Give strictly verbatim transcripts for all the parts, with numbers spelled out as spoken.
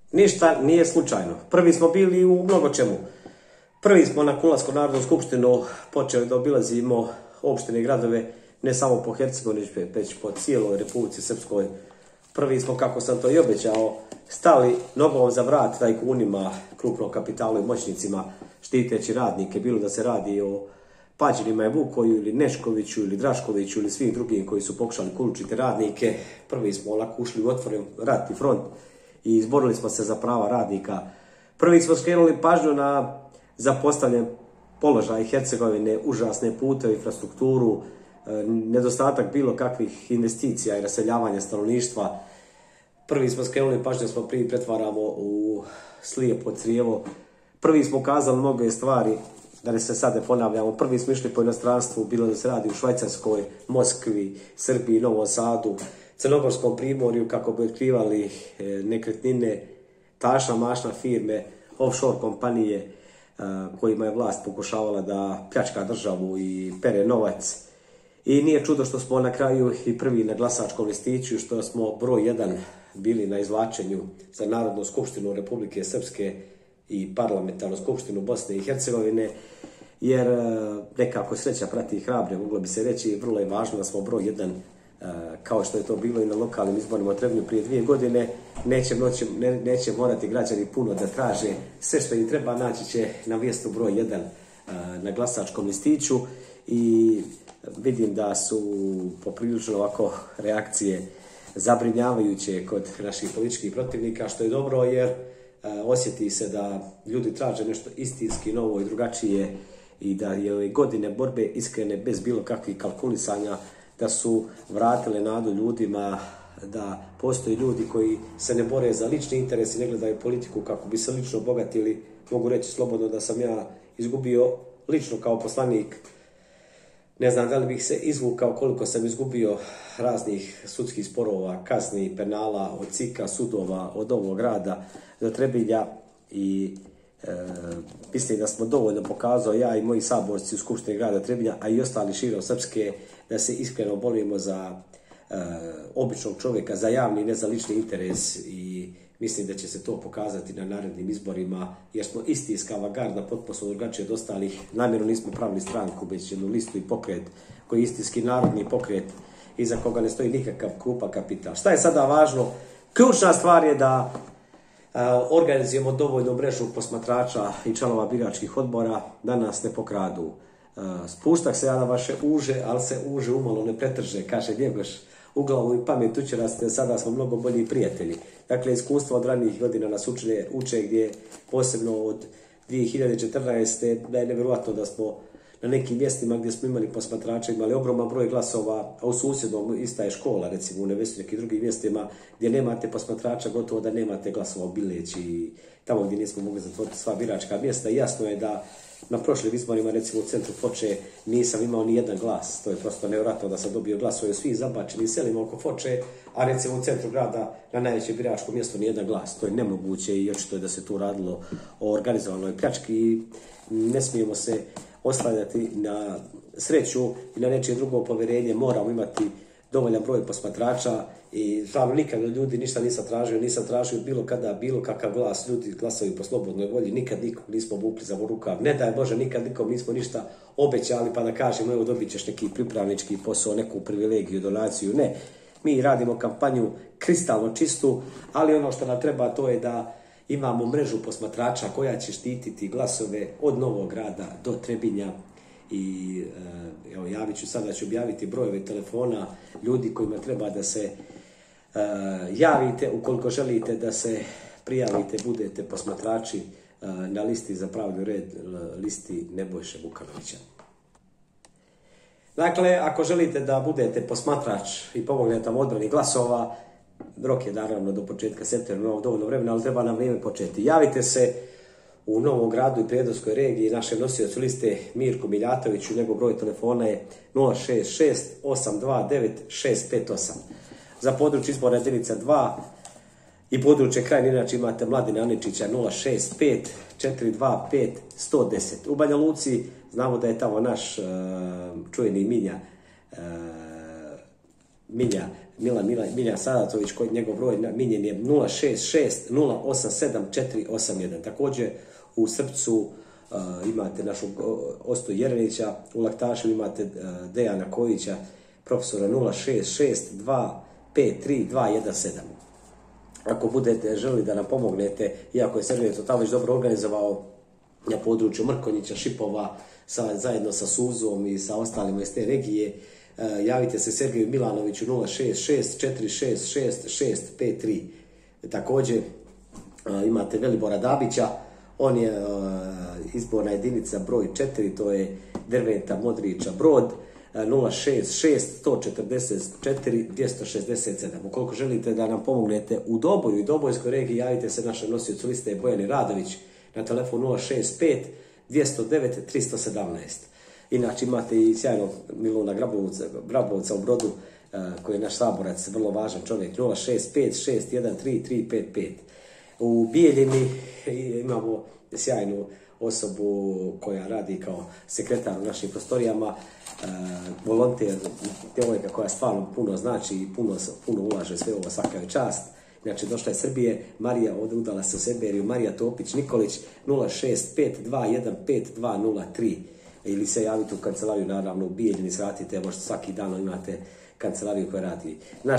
Ništa nije slučajno. Prvi smo bili u mnogo čemu. Prvi smo na Kulanskoj narodnoj skupštinu počeli da obilazimo opštine i gradove, ne samo po Hercegovini, već po cijeloj Republici Srpskoj. Prvi smo, kako sam to i obećao, stali nogom za vrat tajkunima, krupnom kapitalu i moćnicima, štiteći radnike, bilo da se radi o Pađenima i Vukoju ili Neškoviću ili Draškoviću ili svim drugim koji su pokušali kulučiti radnike. Prvi smo onako ušli u otvoren rat i front i izborili smo se za prava radnika. Prvi smo skrenuli pažnju na zapostavljen položaj Hercegovine, užasne puteve, infrastrukturu, nedostatak bilo kakvih investicija i raseljavanja stanovništva. Prvi smo skrenuli pažnju, smo prvi pretvaramo u slijepo crijevo. Prvi smo ukazali mnoge stvari, da ne se sad ne ponavljamo. Prvi smo išli po inostranstvu, bilo da se radi u Švajcarskoj, Moskvi, Srbiji, Novom Sadu, Crnogorskom primorju, kako bi otkrivali nekretnine, tašna mašna firme, offshore kompanije kojima je vlast pokušavala da pljačka državu i pere novac. I nije čudo što smo na kraju i prvi na glasačkom listiću, što smo broj jedan bili na izvlačenju za Narodnu skupštinu Republike Srpske i Parlamentarnu skupštinu Bosne i Hercegovine, jer nekako sreća prati hrabre, moglo bi se reći. Vrlo je važno da smo broj jedan, kao što je to bilo i na lokalnim izborima u Trebnju prije dvije godine. Neće, noći, ne, neće morati građani puno da traže, sve što im treba naći će na mjestu broj jedan na glasačkom listiću. I vidim da su poprilično ovako reakcije zabrinjavajuće kod naših političkih protivnika, što je dobro, jer osjeti se da ljudi traže nešto istinski novo i drugačije i da je ove godine borbe iskrene bez bilo kakvih kalkulisanja, da su vratile nadu ljudima, da postoji ljudi koji se ne bore za lični interes i ne gledaju politiku kako bi se lično obogatili. Mogu reći slobodno da sam ja izgubio lično kao poslanik. Ne znam da li bih se izvukao koliko sam izgubio raznih sudskih sporova, kazni, penala, od C I K-a, sudova, od ovog grada do Trebinja i e, mislim da smo dovoljno pokazao, ja i moji saborci u Skupštini grada Trebinja, a i ostali širom Srpske, da se iskreno borimo za e, običnog čovjeka, za javni, ne za lični interes, i mislim da će se to pokazati na narednim izborima, jer smo istinska avangarda, potpuno smo drugačije od ostalih. Namjerno nismo pravili stranku, već jednu listu i pokret koji je istinski narodni pokret iza koga ne stoji nikakav krupan kapital. Šta je sada važno? Ključna stvar je da uh, organizujemo dovoljnu mrežu posmatrača i članova biračkih odbora da nas ne pokradu. Uh, spuštak se ja na vaše uže, ali se uže umalo ne pretrže, kaže Njegoš. U glavu i pamet učeraste, sada smo mnogo bolji prijatelji. Dakle, iskustvo od ranijih godina nas uče, uče gdje posebno od dvije hiljade četrnaeste. da je nevjerojatno da smo na nekim mjestima gdje smo imali posmatrača imali ogroman broj glasova, a u susjednom ista je škola, recimo u Nevesu, nekim drugim mjestima gdje nemate posmatrača, gotovo da nemate glasova u Bileći i tamo gdje nismo mogli zatvoriti sva biračka mjesta. I jasno je da na prošlim izborima, recimo u centru Foče, nisam imao ni jedan glas. To je prosto nevjerojatno da sam dobio glasove svi zabačeni selima oko Foče, a recimo u centru grada na najvećem biračkom mjestu ni jedan glas. To je nemoguće i očito je da se tu radilo o organizovanoj pljački i ne smijemo se oslanjati na sreću i na nečije drugo povjerenje. Moramo imati dovoljan broj posmatrača i stvarno nikad od ljudi ništa nisam tražio, nisam tražio bilo kada, bilo kakav glas, ljudi glasaju po slobodnoj volji, nikad nikog nismo vukli za rukav, ne daj Bože, nikad nikom nismo ništa obećali pa da kažemo evo dobit ćeš neki pripravnički posao, neku privilegiju, donaciju, ne. Mi radimo kampanju kristalno čistu, ali ono što nam treba to je da imamo mrežu posmatrača koja će štititi glasove od Novog Grada do Trebinja. I evo, javit ću sada, ću objaviti brojeve telefona ljudi kojima treba da se uh, javite ukoliko želite da se prijavite, budete posmatrači uh, na listi za pravni red, listi Nebojše Vukanovića. Dakle, ako želite da budete posmatrač i pomognete vam odbrani glasova, rok je naravno do početka septembra, imamo dovoljno vremena, ali treba nam vrijeme početi. Javite se u Novom Gradu i Prijedorskoj regiji našem nosiocu liste Mirku Miljatoviću, njegov broj telefona je nula šest šest osam dva devet šest pet osam. Za područje izborna jedinica dva i područje Krajine inače imate Mladina Aničića nula šest pet četiri dva pet sto deset. U Banja Luci znamo da je tamo naš uh, čujeni Minja, uh, Minja Milan, Milan, Miljan Sadatović, koji njegov broj minjen je nula šest šest nula osam sedam četiri osam jedan. Također u Srpcu uh, imate našog Ostu Jerenića, u Laktašu imate uh, Dejana Kojića, profesora nula šest šest dva pet tri dva jedan sedam. Ako budete želi da nam pomognete, iako je Sergej Totalović dobro organizovao na području Mrkonjića, Šipova, sa, zajedno sa Suzom i sa ostalima iz te regije, uh, javite se Sergeju Milanoviću nula šest šest četiri šest šest šest pet tri. Također uh, imate Velibora Dabića, on je uh, izborna jedinica broj četiri, to je Derventa Modrića Brod, uh, nula šest šest sto četrdeset četiri dvjesto šezdeset sedam. Ukoliko želite da nam pomognete u Doboju i Dobojskoj regiji, javite se našem nosiocu liste Bojani Radović na telefon nula šest pet dvjesto devet tristo sedamnaest. Inače imate i sjajnog Miluna Grabovca, Grabovca u Brodu, uh, koji je naš saborac, vrlo važan čovjek, nula šest pet šest jedan tri tri pet pet. U Bijeljini imamo sjajnu osobu koja radi kao sekretar u našim prostorijama, uh, volonter, djevojka koja stvarno puno znači i puno, puno ulaže sve ovo, svaka je čast. Znači, došla je Srbije, Marija, ovdje udala se u Seberiju, Marija Topić-Nikolić, nula šest pet dva jedan pet dva nula tri. Ili se javite u kancelariju, naravno, u Bijeljini, svratite, možda svaki dan imate kancelariju koja radi. Naš,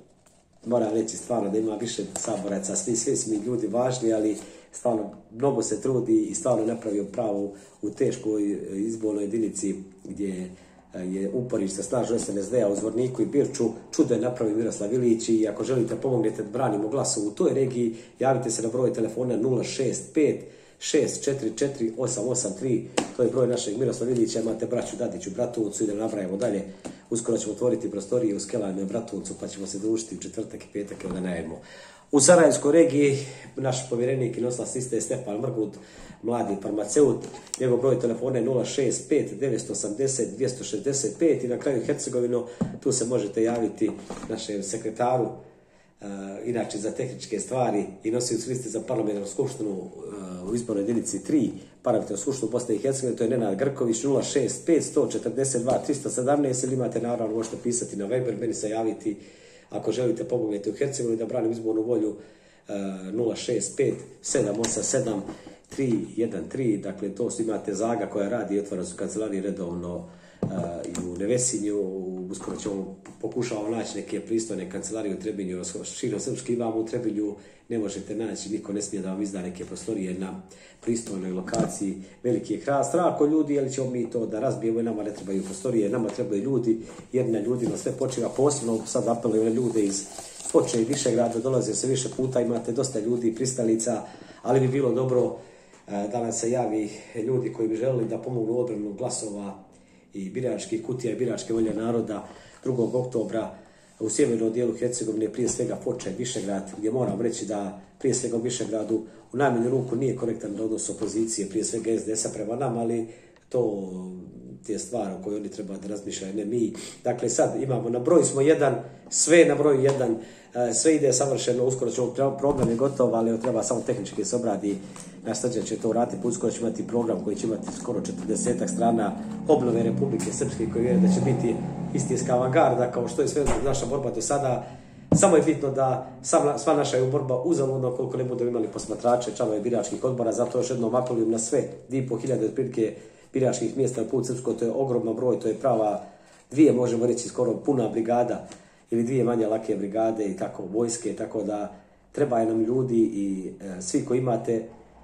moram reći stvarno da ima više saboraca, svi, svi smo ljudi važni, ali stvarno mnogo se trudi i stvarno napravio pravu u teškoj izbornoj jedinici gdje je uporište snažno S N S D-a u Zvorniku i Birču. Čudo je napravio Miroslav Ilić i ako želite pomognete da branimo glasu u toj regiji, javite se na broj telefona nula šest pet šest četiri četiri osam osam tri. To je broj našeg Miroslava Ilića. Imate braću Dadiću, Bratuncu i da nabrajamo dalje. Uskoro ćemo otvoriti prostorije u Skelanu i Bratuncu, pa ćemo se družiti u četvrtak i petak da najavimo. U Sarajevskoj regiji naš povjerenik i nosilac liste je Stefan Mrgut, mladi farmaceut. Njegov broj telefona je nula šest pet devet osam nula dvjesto šezdeset pet i na kraju Hercegovino, tu se možete javiti našem sekretaru, uh, inače za tehničke stvari i nosiocu liste za parlamentarnu skupštinu uh, u izbornoj jedinici tri, parlamentarnu skupštinu Bosne i Hercegovine, to je Nenad Grković, nula šest pet sto četrdeset dva tristo sedamnaest, ili imate, naravno, možete pisati na Viber, meni se javiti ako želite pomognete u Hercegovini da branim izbornu volju, uh, nula šest pet sedam osam sedam tri jedan tri. Dakle, to su imate Zaga koja radi i otvara su kancelarije redovno uh, i u Nevesinju. Uskoro ćemo pokušavamo naći neke pristojne kancelarije u Trebinju, širom Srpski imamo u Trebinju, ne možete naći, niko ne smije da vam izda neke prostorije na pristojnoj lokaciji. Veliki je hrast, strako ljudi, ali ćemo mi to da razbijemo i nama ne trebaju prostorije, nama trebaju ljudi, jer na ljudima sve počiva, posebno sad apelujem na ljude iz Foče i Višegrada, dolaze se više puta, imate dosta ljudi, pristalica, ali bi bilo dobro da nam se javi ljudi koji bi želeli da pomognu u odbranu glasova i biračkih kutija i biračke volje naroda drugog oktobra u sjevernom dijelu Hercegovine, prije svega Foča i Višegrad, gdje moram reći da prije svega u Višegradu u najmanju ruku nije korektan odnos opozicije, prije svega S D S-a prema nama, ali to je stvar o kojoj oni treba da razmišljaju, ne mi. Dakle, sad imamo, na broju smo jedan, sve na broju jedan, sve ide savršeno, uskoro ćemo, program je gotov, ali treba samo tehnički se obradi, naš Srđan će to uraditi, uskoro će imati program koji će imati skoro četrdesetak strana obnove Republike Srpske, koji vjerujem da će biti istinska avangarda, kao što je sve naša borba do sada. Samo je bitno da sva naša je borba uzaludno koliko ne budemo imali posmatrače, članove biračkih odbora, zato još jednom apelujem na sve, dvije i pol hiljade otprilike biračkih mjesta na put Srpsko, to je ogroman broj, to je prava dvije, možemo reći skoro puna brigada ili dvije manje lake brigade i tako vojske, tako da treba nam ljudi i e, svi koji imate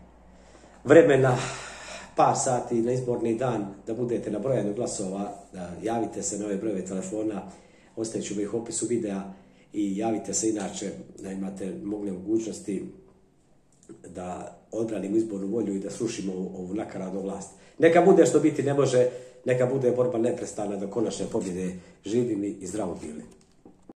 vremena, par sati na izborni dan da budete na brojanju glasova, da javite se na ove brojeve telefona, ostavit ću ih u opisu videa i javite se inače da imate mogle mogućnosti da odbranimo izbornu volju i da srušimo ovu nakaradnu vlast. Neka bude što biti ne može, neka bude borba neprestana do konačne pobjede. Živjeli i zdravo bili.